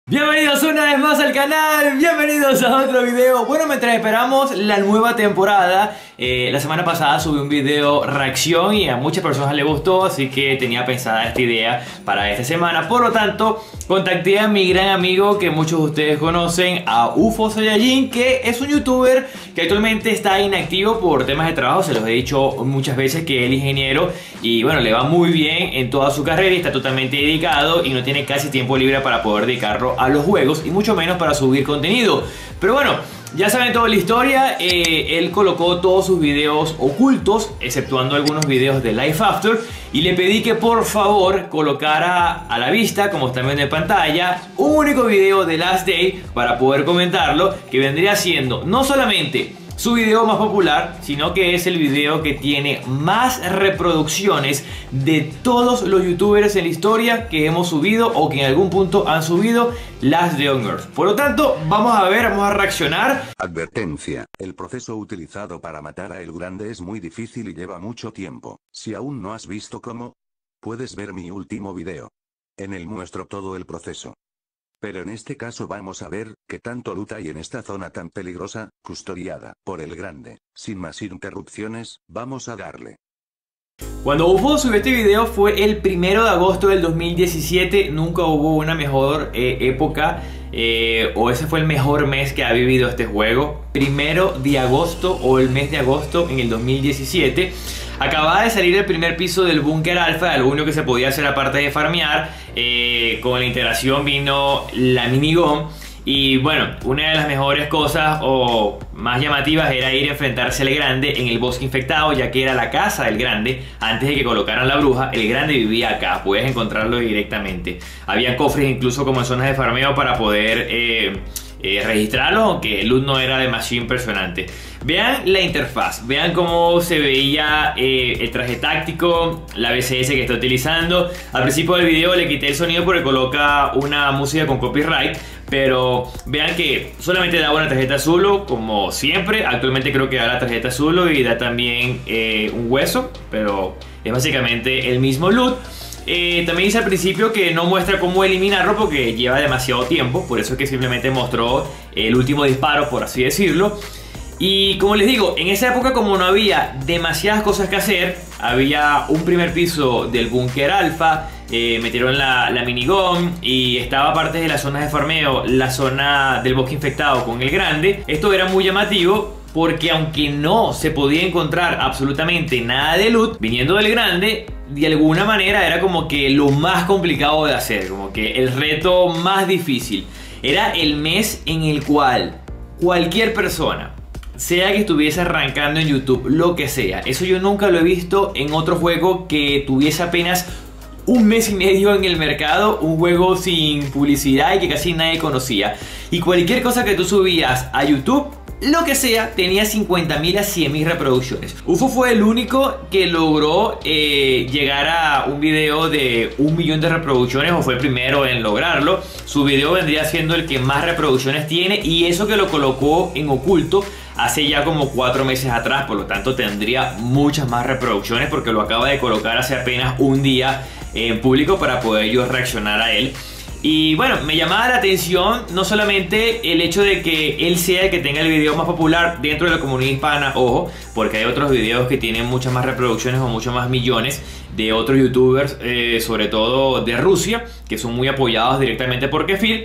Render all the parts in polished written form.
Bienvenidos una vez más al canal, bienvenidos a otro video. Bueno, mientras esperamos la nueva temporada, la semana pasada subí un video reacción y a muchas personas les gustó, así que tenía pensada esta idea para esta semana. Por lo tanto, contacté a mi gran amigo que muchos de ustedes conocen, a UFO Saiyajin, que es un youtuber que actualmente está inactivo por temas de trabajo. Se los he dicho muchas veces que él es ingeniero y bueno, le va muy bien en toda su carrera y está totalmente dedicado y no tiene casi tiempo libre para poder dedicarlo a los juegos y mucho menos para subir contenido. Pero bueno, ya saben toda la historia. Él colocó todos sus videos ocultos, exceptuando algunos videos de Life After, y le pedí que por favor colocara a la vista, como están viendo en pantalla, un único video de Last Day para poder comentarlo, que vendría siendo no solamente su video más popular, sino que es el video que tiene más reproducciones de todos los youtubers en la historia que hemos subido o que en algún punto han subido Last Day on Earth. Por lo tanto, vamos a ver, vamos a reaccionar. Advertencia: el proceso utilizado para matar a El Grande es muy difícil y lleva mucho tiempo. Si aún no has visto cómo, puedes ver mi último video. En él muestro todo el proceso. Pero en este caso vamos a ver qué tanto loot hay en esta zona tan peligrosa, custodiada por El Grande. Sin más interrupciones, vamos a darle. Cuando UFO subió este video fue el 1 de agosto del 2017. Nunca hubo una mejor época o ese fue el mejor mes que ha vivido este juego. 1 de agosto o el mes de agosto en el 2017. Acababa de salir el primer piso del búnker alfa, lo único que se podía hacer aparte de farmear. Con la integración vino la minigun. Y bueno, una de las mejores cosas o más llamativas era ir a enfrentarse al Grande en el bosque infectado, ya que era la casa del Grande. Antes de que colocaran la bruja, el Grande vivía acá, puedes encontrarlo directamente. Había cofres incluso como en zonas de farmeo para poder registrarlos, aunque el loot no era demasiado impresionante. Vean la interfaz, vean cómo se veía el traje táctico, la BCS que está utilizando. Al principio del video le quité el sonido porque coloca una música con copyright, pero vean que solamente da una tarjeta azul como siempre. Actualmente creo que da la tarjeta azul y da también un hueso, pero es básicamente el mismo loot. También dice al principio que no muestra cómo eliminarlo porque lleva demasiado tiempo, por eso es que simplemente mostró el último disparo, por así decirlo. Y como les digo, en esa época, como no había demasiadas cosas que hacer, había un primer piso del búnker alfa, metieron la minigun y estaba parte de las zonas de farmeo, la zona del bosque infectado con el Grande. Esto era muy llamativo porque aunque no se podía encontrar absolutamente nada de loot viniendo del Grande, de alguna manera era como que lo más complicado de hacer, como que el reto más difícil. Era el mes en el cual cualquier persona, sea que estuviese arrancando en YouTube, lo que sea, eso yo nunca lo he visto en otro juego que tuviese apenas un mes y medio en el mercado, un juego sin publicidad y que casi nadie conocía, y cualquier cosa que tú subías a YouTube, lo que sea, tenía 50.000 a 100.000 reproducciones. UFO fue el único que logró llegar a un video de 1 millón de reproducciones, o fue el primero en lograrlo. Su video vendría siendo el que más reproducciones tiene, y eso que lo colocó en oculto hace ya como 4 meses atrás. Por lo tanto tendría muchas más reproducciones porque lo acaba de colocar hace apenas un día en público para poder yo reaccionar a él. Y bueno, me llamaba la atención no solamente el hecho de que él sea el que tenga el video más popular dentro de la comunidad hispana, ojo, porque hay otros videos que tienen muchas más reproducciones o muchos más millones de otros youtubers, sobre todo de Rusia, que son muy apoyados directamente por Kefir.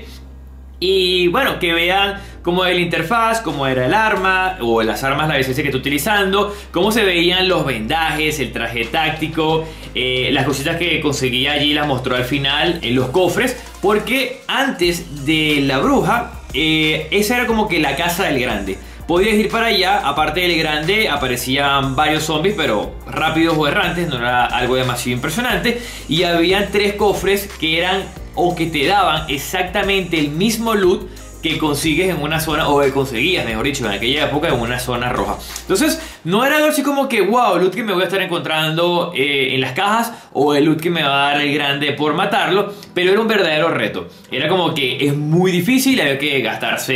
Y bueno, que vean cómo era la interfaz, cómo era el arma o las armas, la BCS que está utilizando, cómo se veían los vendajes, el traje táctico, las cositas que conseguía allí las mostró al final en los cofres, porque antes de la bruja, esa era como que la casa del Grande. Podías ir para allá, aparte del Grande aparecían varios zombies, pero rápidos o errantes, no era algo demasiado impresionante. Y habían 3 cofres que eran o que te daban exactamente el mismo loot que consigues en una zona, o que conseguías, mejor dicho, en aquella época en una zona roja. Entonces no era algo así como que wow, loot que me voy a estar encontrando en las cajas, o el loot que me va a dar el Grande por matarlo, pero era un verdadero reto. Era como que es muy difícil, había que gastarse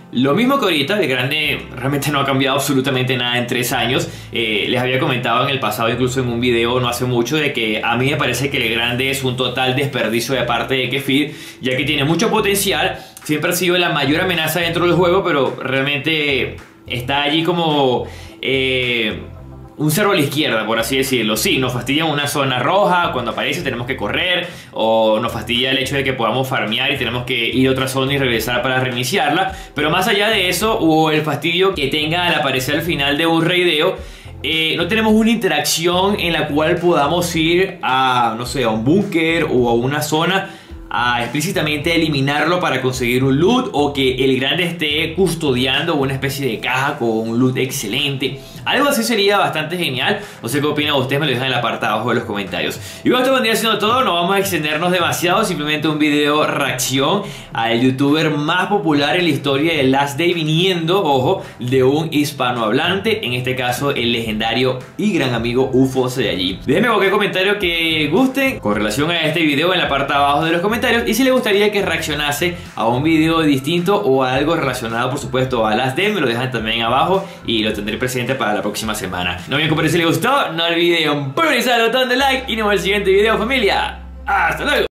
Lo mismo que ahorita, el grande realmente no ha cambiado absolutamente nada en 3 años. Les había comentado en el pasado, incluso en un video no hace mucho, de que a mí me parece que el grande es un total desperdicio de parte de Kefir, ya que tiene mucho potencial, siempre ha sido la mayor amenaza dentro del juego, pero realmente está allí como un cero a la izquierda, por así decirlo. Sí, nos fastidia una zona roja, cuando aparece tenemos que correr, o nos fastidia el hecho de que podamos farmear y tenemos que ir a otra zona y regresar para reiniciarla. Pero más allá de eso, o el fastidio que tenga al aparecer al final de un raideo, no tenemos una interacción en la cual podamos ir a, no sé, a un búnker o a una zona a explícitamente eliminarlo para conseguir un loot, o que el grande esté custodiando una especie de caja con un loot excelente. Algo así sería bastante genial. No sé qué opinan ustedes, me lo dejan en la parte de abajo de los comentarios. Y bueno, esto vendría siendo todo, no vamos a extendernos demasiado, simplemente un video reacción al youtuber más popular en la historia de Last Day, viniendo, ojo, de un hispanohablante, en este caso el legendario y gran amigo UFO Saiyajin. Déjenme cualquier comentario que gusten con relación a este video en la parte de abajo de los comentarios, y si les gustaría que reaccionase a un video distinto o a algo relacionado, por supuesto, a Last Day, me lo dejan también abajo y lo tendré presente para la próxima semana. No olviden compartir si les gustó, no olviden pulverizar el botón de like y nos vemos en el siguiente video, familia. ¡Hasta luego!